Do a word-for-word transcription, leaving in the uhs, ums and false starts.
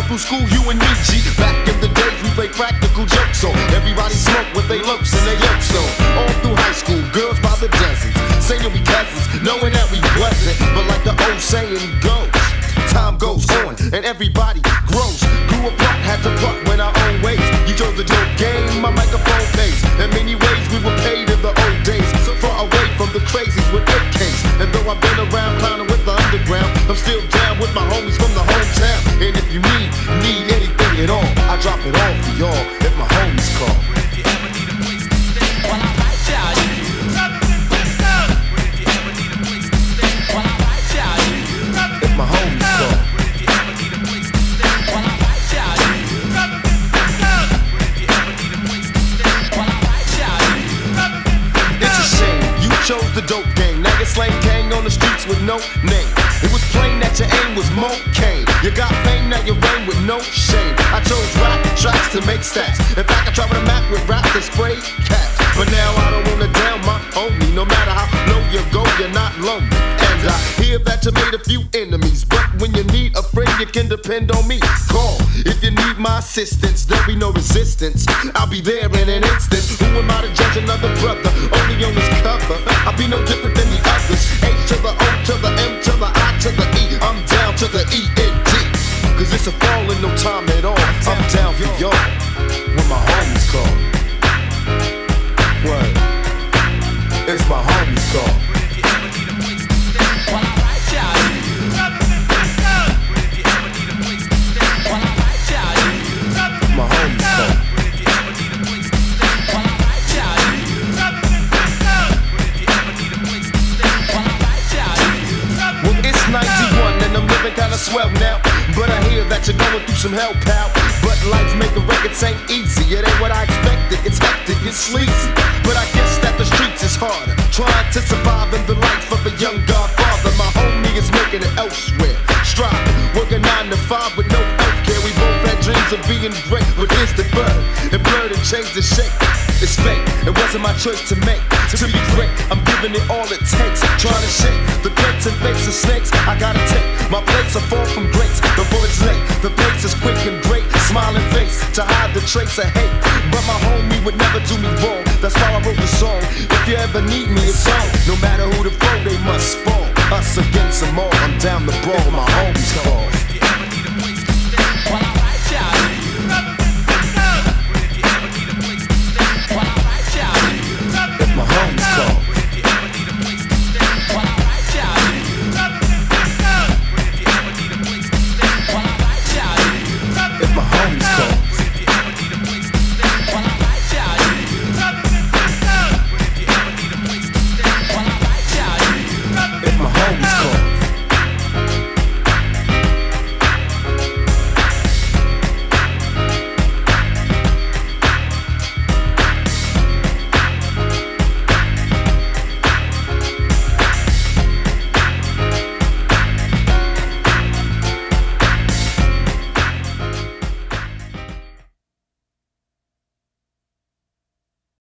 through school, you and me, G. Back in the days, we played practical jokes, so everybody smoked with they lopes and they yokes, so all through high school, girls by the dozens, saying we cousins, knowing that we wasn't. But like the old saying goes, time goes on and everybody grows. Grew apart, had to part, went our own ways. You chose the dope game, my microphone pays. In many ways, we were paid in the old days, so far away from the crazies with A Ks. And though I've been around clowning with the underground, I'm still down with my homies from the hometown. And if you need, need anything at all, I drop it all for y'all if my homies call. Chose the dope game, now you're slang gang on the streets with no name. It was plain that your aim was more cane. You got fame, now you reign with no shame. I chose rap tracks to make stats. In fact, I travel the map with rap to spray cats. But now I don't wanna down my homie. No matter how low you go, you're not lonely. And I hear that you made a few enemies, but when you need a friend, you can depend on me. Call if you need my assistance, there'll be no resistance. I'll be there in an instant. Who am I to judge another brother? Only on his cover. I'll be no different than the others. H to the O to the M to the I to the E. I'm down to the E N D. Cause it's a fall in no time at all. I'm down for y'all when my homies call. Word. It's my homies call. My homies call. ninety-one and I'm living kinda swell now, but I hear that you're going through some hell, pal. But life making records ain't easy. It ain't what I expected. It's hectic, it's sleazy. But I guess that the streets is harder. Trying to survive in the life of a young godfather. My homie is making it elsewhere. Striving, working nine to five with no healthcare. We both had dreams of being great, but here's the bird. It blurred and changed the shape. It's fate. It wasn't my choice to make. To be great, I'm giving it all it takes. Trying to shake the plates and fakes of snakes. I gotta take my place or fall from grace. The bullet's late, the pace is quick and great. Smiling face to hide the trace of hate. But my homie would never do me wrong. That's why I wrote the song. If you ever need me, it's on. No matter who the foe, they must fall. Us against them all. I'm down the brawl, my homies call.